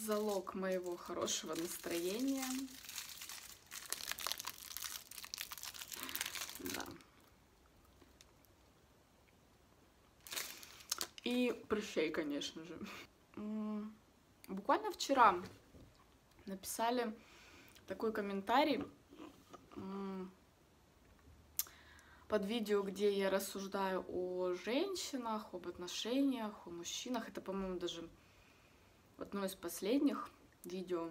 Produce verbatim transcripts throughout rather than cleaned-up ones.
залог моего хорошего настроения. Да. И прыщей, конечно же. Буквально вчера написали такой комментарий под видео, где я рассуждаю о женщинах, об отношениях, о мужчинах. Это, по-моему, даже одно из последних видео.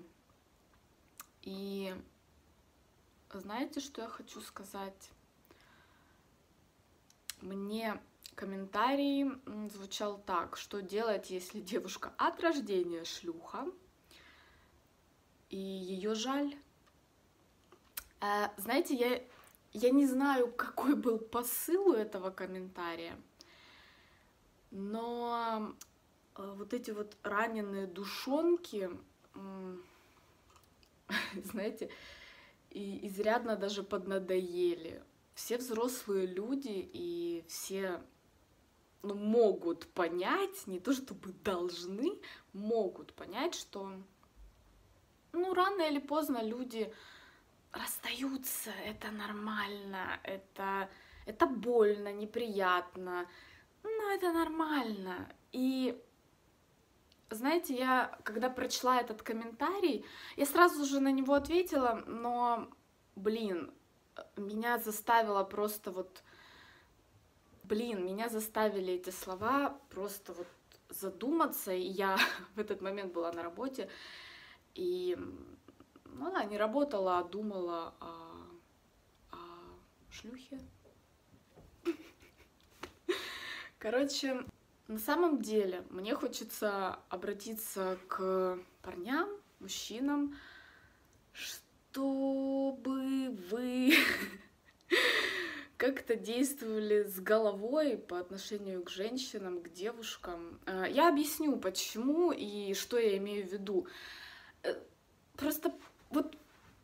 И знаете, что я хочу сказать? Мне комментарий звучал так: что делать, если девушка от рождения шлюха, и ее жаль? Знаете, я, я не знаю, какой был посыл у этого комментария, но вот эти вот раненые душонки, знаете, и изрядно даже поднадоели. Все взрослые люди и все, ну, могут понять, не то чтобы должны, могут понять, что, ну, рано или поздно люди расстаются, это нормально, это, это больно, неприятно, но это нормально. И знаете, я, когда прочла этот комментарий, я сразу же на него ответила, но, блин, меня заставило просто вот, блин, меня заставили эти слова просто вот задуматься, и я в этот момент была на работе, и, ну да, не работала, а думала о, о шлюхе. Короче, на самом деле, мне хочется обратиться к парням, мужчинам, чтобы вы как-то действовали с головой по отношению к женщинам, к девушкам. Я объясню, почему и что я имею в виду. Просто вот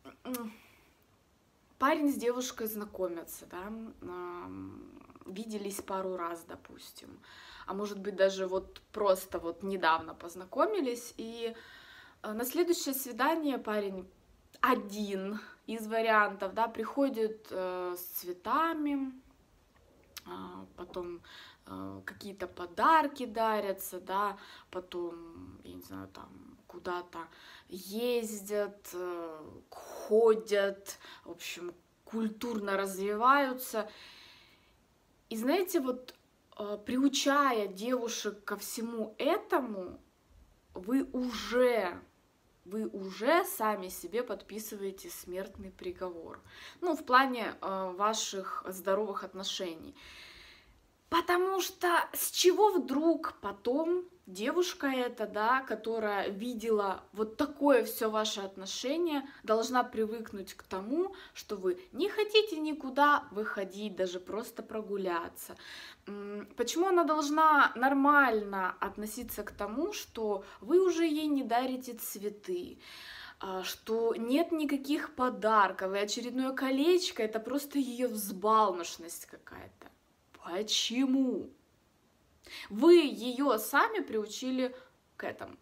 парень с девушкой знакомятся, да, виделись пару раз, допустим, а может быть даже вот просто вот недавно познакомились, и на следующее свидание парень один из вариантов, да, приходит э, с цветами, э, потом э, какие-то подарки дарятся, да, потом, я не знаю, там куда-то ездят, э, ходят, в общем, культурно развиваются. И знаете, вот э, приучая девушек ко всему этому, вы уже, вы уже сами себе подписываете смертный приговор. Ну, в плане э, ваших здоровых отношений. Потому что с чего вдруг потом девушка эта, да, которая видела вот такое все ваше отношение, должна привыкнуть к тому, что вы не хотите никуда выходить, даже просто прогуляться. Почему она должна нормально относиться к тому, что вы уже ей не дарите цветы, что нет никаких подарков, и очередное колечко — это просто ее взбалмошность какая-то? Почему? Вы ее сами приучили к этому.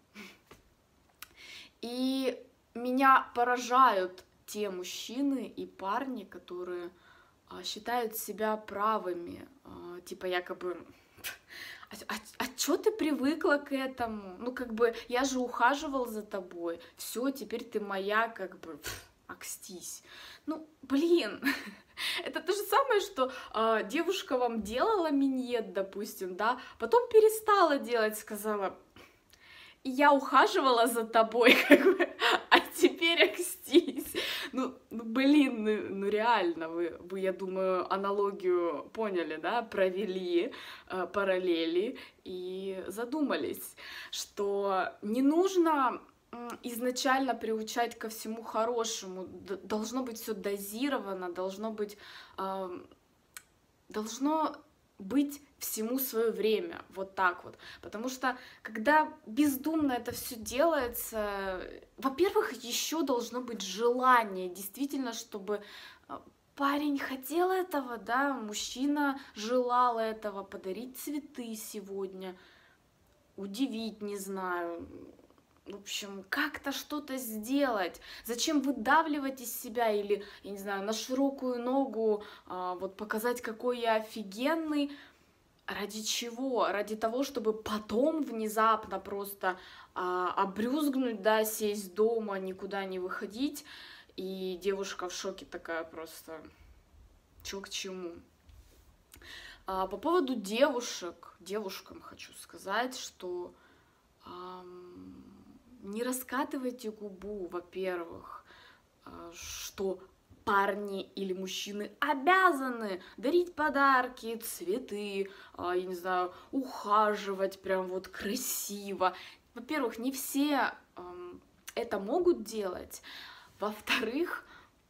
И меня поражают те мужчины и парни, которые а, считают себя правыми, а, типа якобы, а, а, а чё ты привыкла к этому? Ну как бы я же ухаживал за тобой, все, теперь ты моя, как бы, акстись. Ну блин. Это то же самое, что э, девушка вам делала миньет, допустим, да, потом перестала делать, сказала: я ухаживала за тобой, как бы, а теперь окстись. Ну, ну блин, ну, ну реально, вы, вы, я думаю, аналогию поняли, да, провели э, параллели и задумались, что не нужно изначально приучать ко всему хорошему, должно быть все дозировано, должно быть, э, должно быть всему свое время, вот так вот, потому что когда бездумно это все делается, во-первых, еще должно быть желание, действительно, чтобы парень хотел этого, да, мужчина желал этого, подарить цветы сегодня, удивить, не знаю, в общем, как-то что-то сделать. Зачем выдавливать из себя или, я не знаю, на широкую ногу а, вот показать, какой я офигенный. Ради чего? Ради того, чтобы потом внезапно просто а, обрюзгнуть, да, сесть дома, никуда не выходить. И девушка в шоке такая просто, чё к чему. А, по поводу девушек, девушкам хочу сказать, что ам, не раскатывайте губу, во-первых, а, что парни или мужчины обязаны дарить подарки, цветы, а, я не знаю, ухаживать прям вот красиво. Во-первых, не все ам, это могут делать. Во-вторых,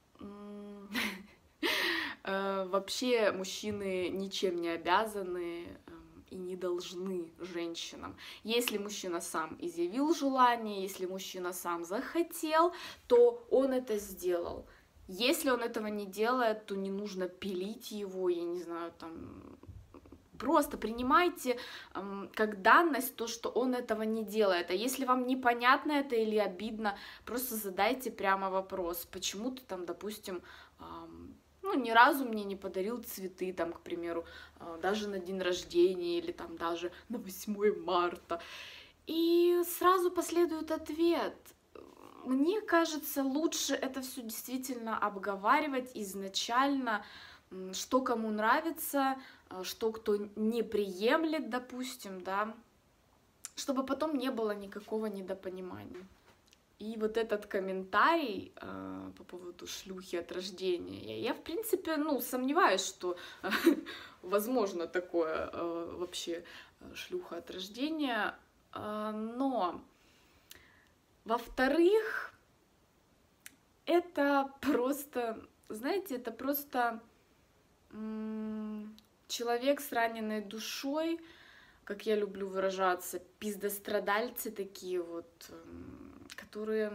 вообще мужчины ничем не обязаны и не должны женщинам. Если мужчина сам изъявил желание, если мужчина сам захотел, то он это сделал. Если он этого не делает, то не нужно пилить его, я не знаю, там... Просто принимайте эм, как данность то, что он этого не делает. А если вам непонятно это или обидно, просто задайте прямо вопрос. Почему ты там, допустим, эм, ну, ни разу мне не подарил цветы, там, к примеру, э, даже на день рождения или там даже на восьмое марта. И сразу последует ответ. Мне кажется, лучше это все действительно обговаривать изначально, что кому нравится, что кто не приемлет, допустим, да, чтобы потом не было никакого недопонимания. И вот этот комментарий э, по поводу шлюхи от рождения, я, я в принципе, ну, сомневаюсь, что э, возможно такое э, вообще шлюха от рождения, э, но, во-вторых, это просто, знаете, это просто... человек с раненной душой, как я люблю выражаться, пиздострадальцы такие вот, которые,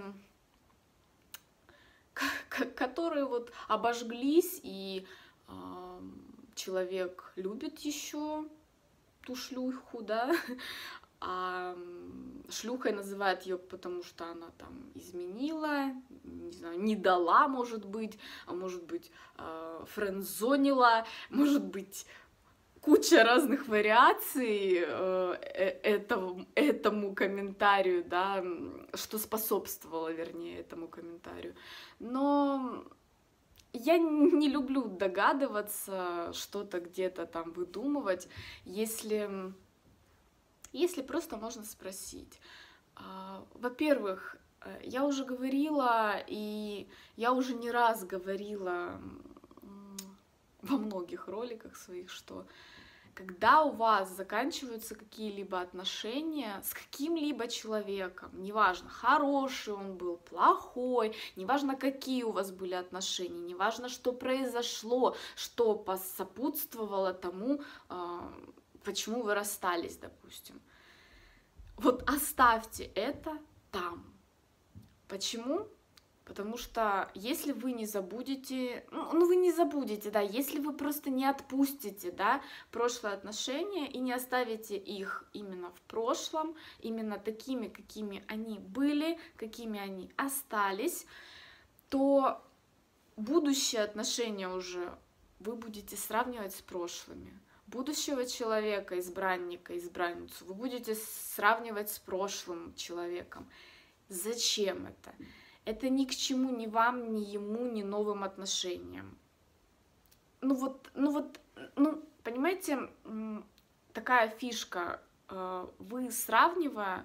которые вот обожглись, и э, человек любит еще ту шлюху, да, а шлюхой называют ее, потому что она там изменила, не знаю, не дала, может быть, а может быть, френдзонила, может быть, куча разных вариаций этому, этому комментарию, да, что способствовало, вернее, этому комментарию. Но я не люблю догадываться, что-то где-то там выдумывать, если... Если просто можно спросить. Во-первых, я уже говорила, и я уже не раз говорила во многих роликах своих, что когда у вас заканчиваются какие-либо отношения с каким-либо человеком, неважно, хороший он был, плохой, неважно, какие у вас были отношения, неважно, что произошло, что сопутствовало тому, почему вы расстались, допустим. Вот оставьте это там. Почему? Потому что если вы не забудете, ну вы не забудете, да, если вы просто не отпустите, да, прошлые отношения и не оставите их именно в прошлом, именно такими, какими они были, какими они остались, то будущие отношения уже вы будете сравнивать с прошлыми. Будущего человека, избранника, избранницу вы будете сравнивать с прошлым человеком. Зачем это? Это ни к чему, ни вам, ни ему, ни новым отношениям. Ну вот, ну вот, ну, понимаете, такая фишка. Вы, сравнивая,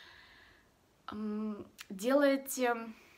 делаете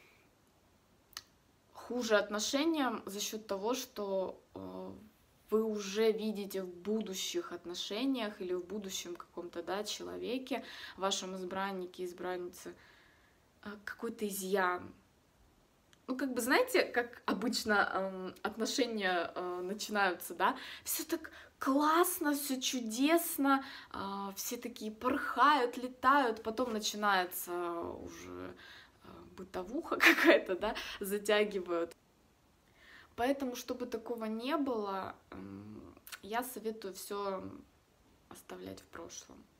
хуже отношениям за счет того, что вы уже видите в будущих отношениях или в будущем каком-то, да, человеке, вашем избраннике, избраннице, какой-то изъян. Ну, как бы, знаете, как обычно эм, отношения э, начинаются, да, все так классно, все чудесно, э, все такие порхают, летают, потом начинается уже э, бытовуха какая-то, да, затягивают. Поэтому, чтобы такого не было, я советую все оставлять в прошлом.